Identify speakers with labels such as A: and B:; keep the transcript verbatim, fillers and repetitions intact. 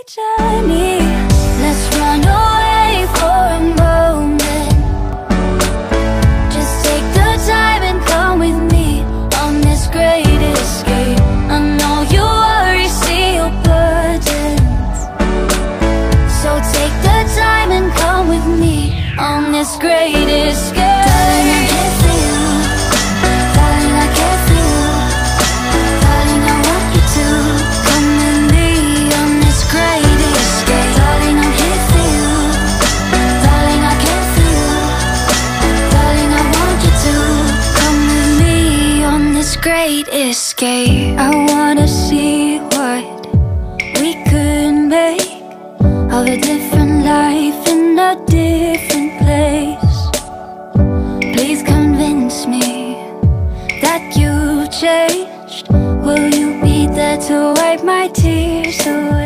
A: journey. Let's run away for a moment. Just take the time and come with me on this great escape. I know you already see your burdens, so take the time and come with me on this great escape. Darling, I care for you. Darling, I care for you. Darling, I want you to come with me on this great escape. Darling, I'm here for you. Darling, I care for you. Darling, I want you to come with me on this great escape. I wanna see what we could make of a different life in a different place. Please convince me that you changed. Will you be there to wipe my tears away?